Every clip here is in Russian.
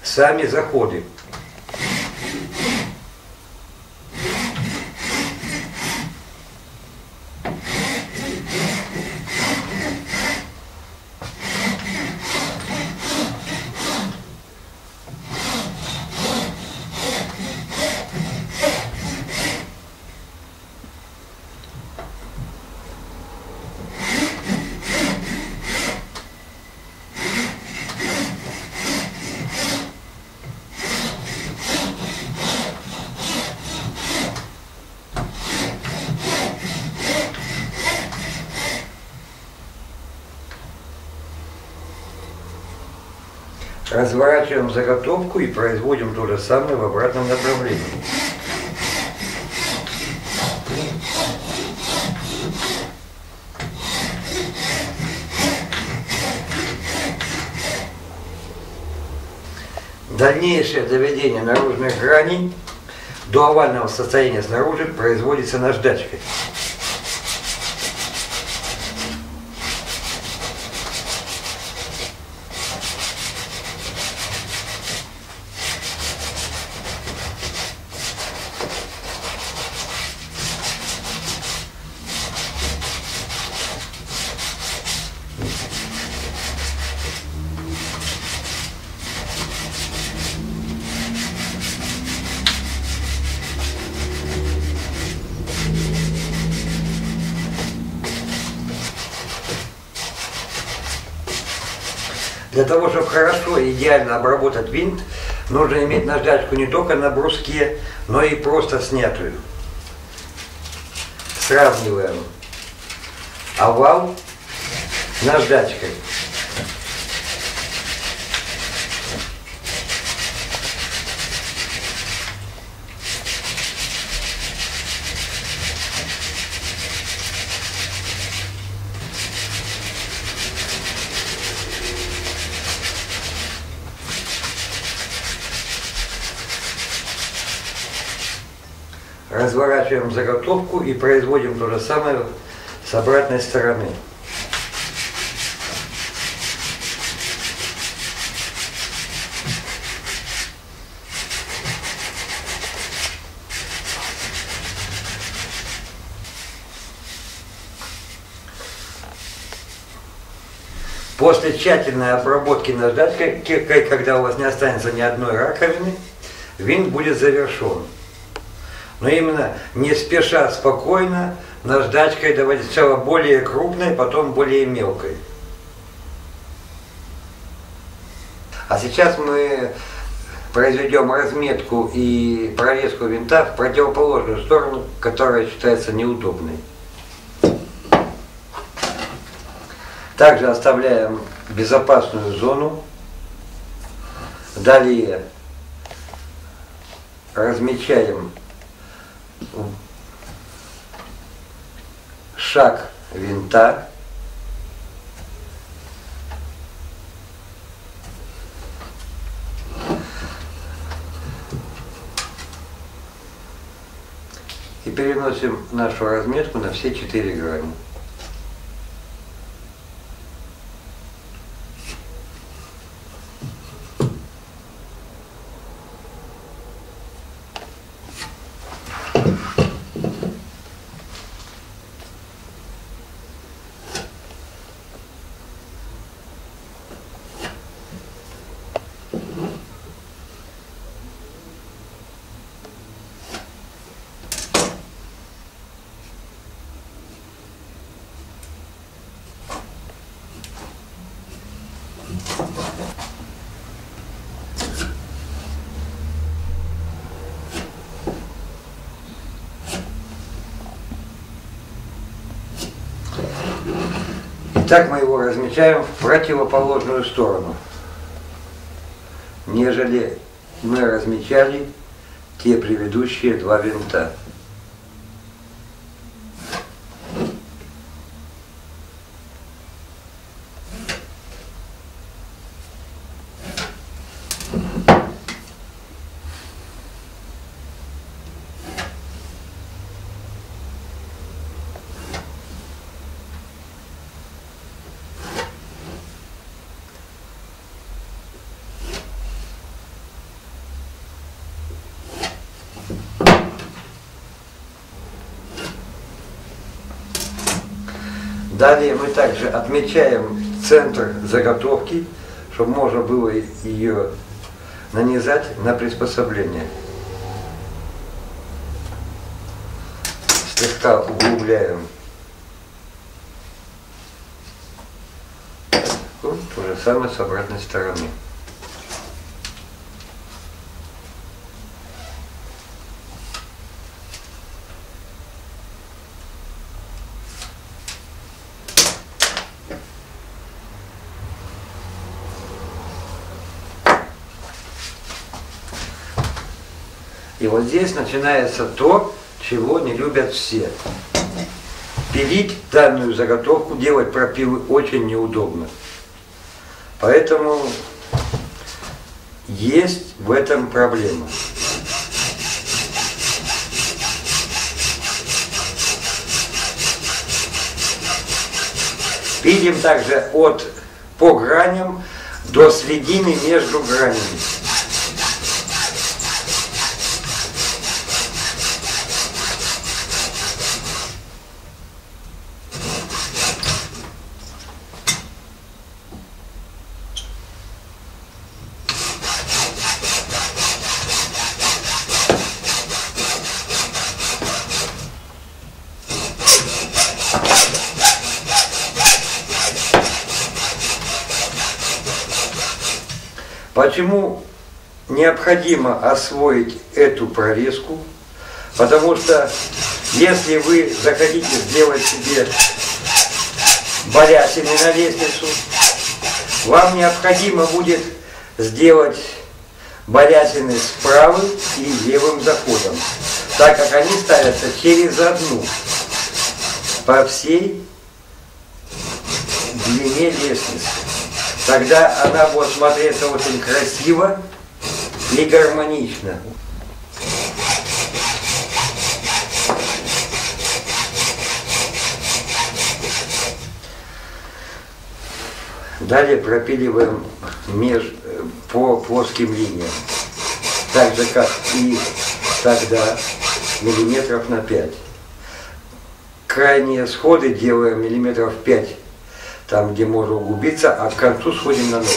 сами заходы. Разворачиваем заготовку и производим то же самое в обратном направлении. Дальнейшее доведение наружных граней до овального состояния снаружи производится наждачкой. Для того, чтобы хорошо и идеально обработать винт, нужно иметь наждачку не только на бруске, но и просто снятую. Сравниваем овал с наждачкой. Разворачиваем заготовку и производим то же самое с обратной стороны. После тщательной обработки наждачкой, когда у вас не останется ни одной раковины, винт будет завершен. Но именно не спеша, спокойно, наждачкой доводить сначала более крупной, потом более мелкой. А сейчас мы произведем разметку и прорезку винта в противоположную сторону, которая считается неудобной. Также оставляем безопасную зону. Далее размечаем шаг винта. И переносим нашу разметку на все 4 грани. Так мы его размечаем в противоположную сторону, нежели мы размечали те предыдущие 2 винта. Далее мы также отмечаем центр заготовки, чтобы можно было ее нанизать на приспособление. Слегка углубляем. Вот то же самое с обратной стороны. И вот здесь начинается то, чего не любят все. Пилить данную заготовку, делать пропилы очень неудобно. Поэтому есть в этом проблема. Пилим также по граням до середины между гранями. Почему необходимо освоить эту прорезку? Потому что если вы захотите сделать себе балясины на лестницу, вам необходимо будет сделать балясины с правым и левым заходом, так как они ставятся через одну по всей длине лестницы. Тогда она будет смотреться очень красиво и гармонично. Далее пропиливаем по плоским линиям, так же как и тогда, миллиметров на 5. Крайние сходы делаем миллиметров 5. Там, где можно углубиться, а к концу сходим на 0.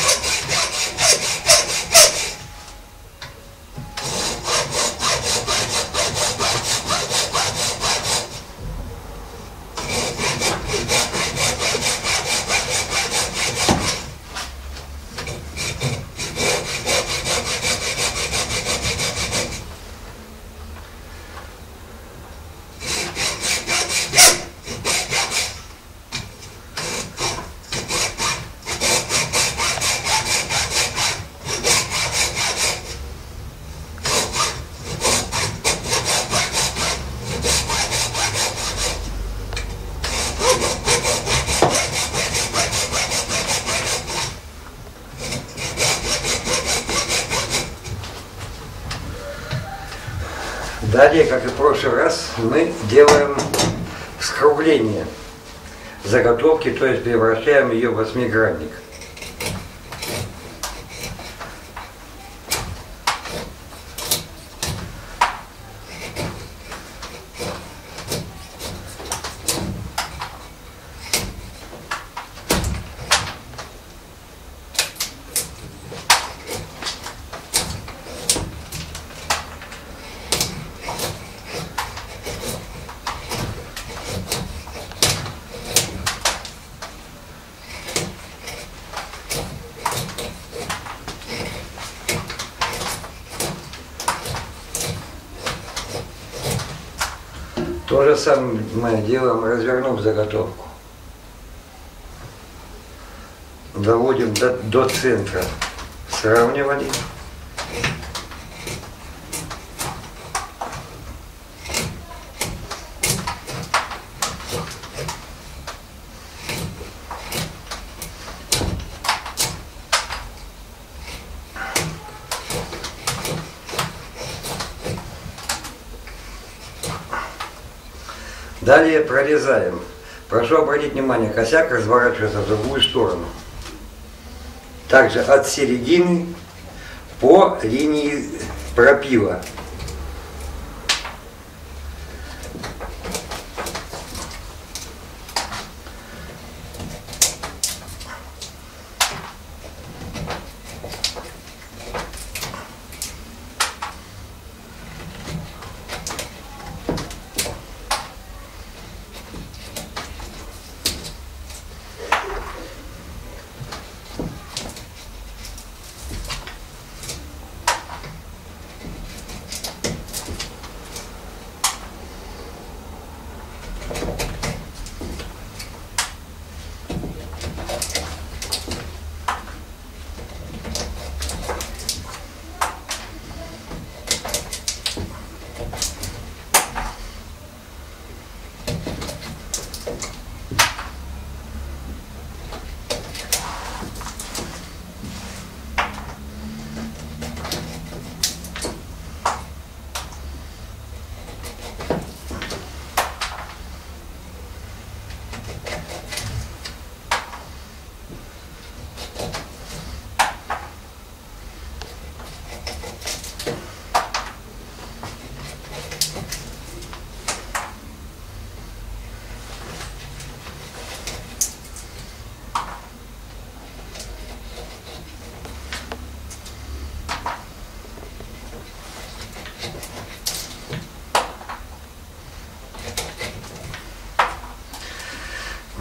Далее, как и в прошлый раз, мы делаем скругление заготовки, то есть превращаем ее в восьмигранник. То же самое мы делаем, развернув заготовку. Доводим до центра сравнивания. Далее прорезаем. Прошу обратить внимание, косяк разворачивается в другую сторону. Также от середины по линии пропила.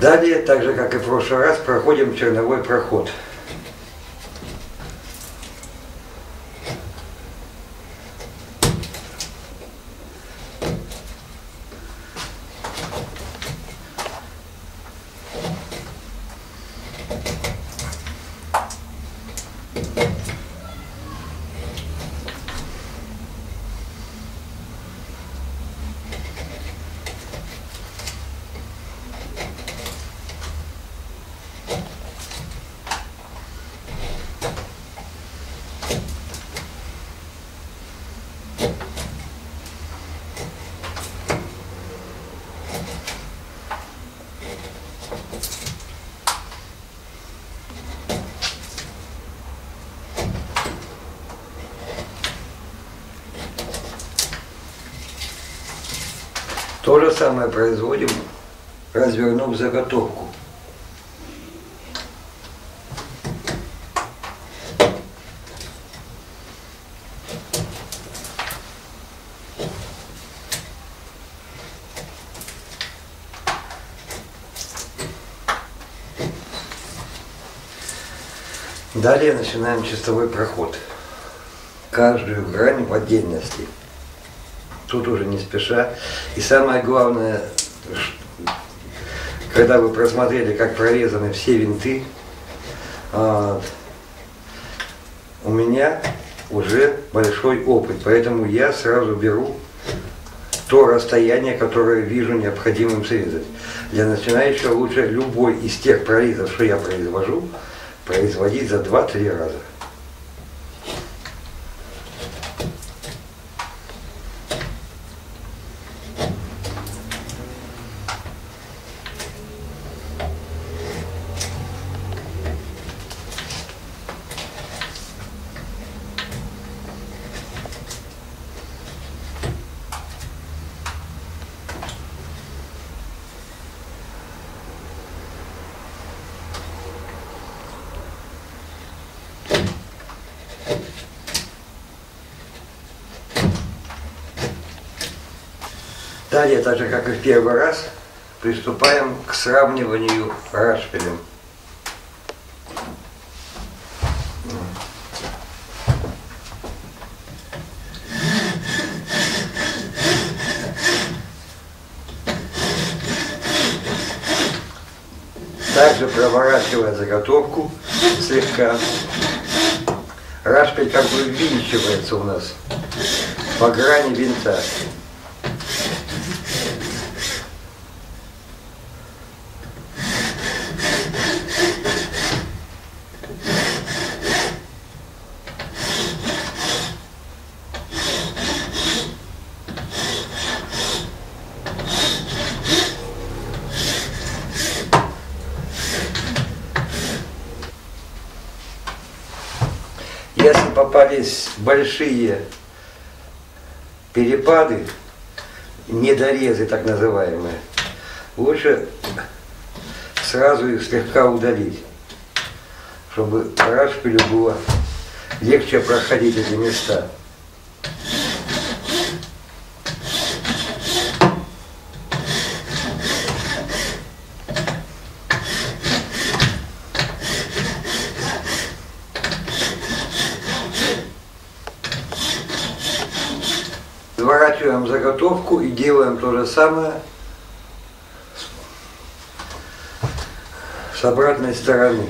Далее, так же как и в прошлый раз, проходим черновой проход. То же самое производим, развернув заготовку. Далее начинаем чистовой проход. Каждую грань в отдельности. Тут уже не спеша. И самое главное, когда вы просмотрели, как прорезаны все винты, у меня уже большой опыт, поэтому я сразу беру то расстояние, которое вижу необходимым срезать. Для начинающего лучше любой из тех прорезов, что я произвожу, производить за 2-3 раза. Далее, так же как и в первый раз, приступаем к сравниванию рашпилем. Также проворачивая заготовку слегка, рашпиль как бы ввинчивается у нас по грани винта. Если попались большие перепады, недорезы так называемые, лучше сразу их слегка удалить, чтобы рашпилю было легче проходить эти места. Разворачиваем заготовку и делаем то же самое с обратной стороны.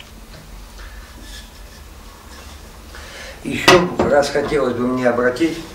Еще раз хотелось бы мне обратить